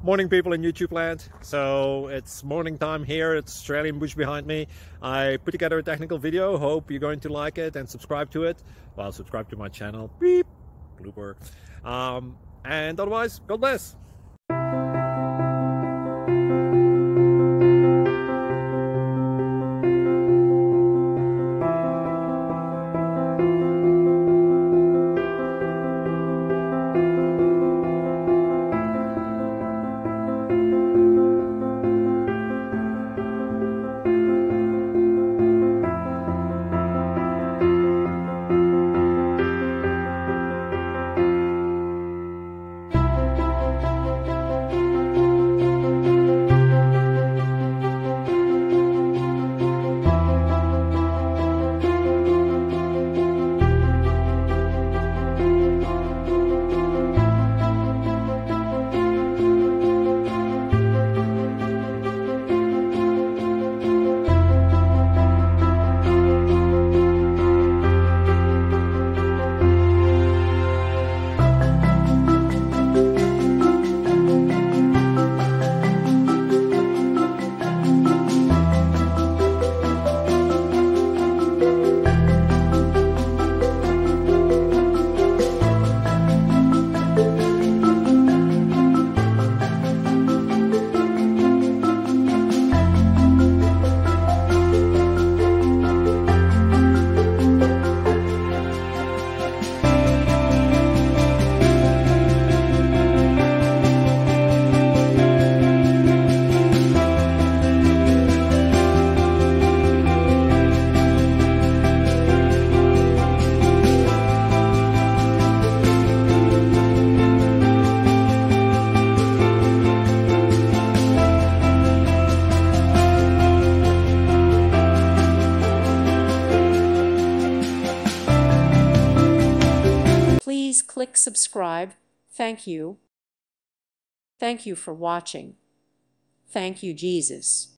Morning people in YouTube land. So it's morning time here. It's Australian bush behind me. I put together a technical video. Hope you're going to like it and subscribe to it. Well, subscribe to my channel. Beep. Blooper. And otherwise, God bless. Please click subscribe. Thank you. Thank you for watching. Thank you, Jesus.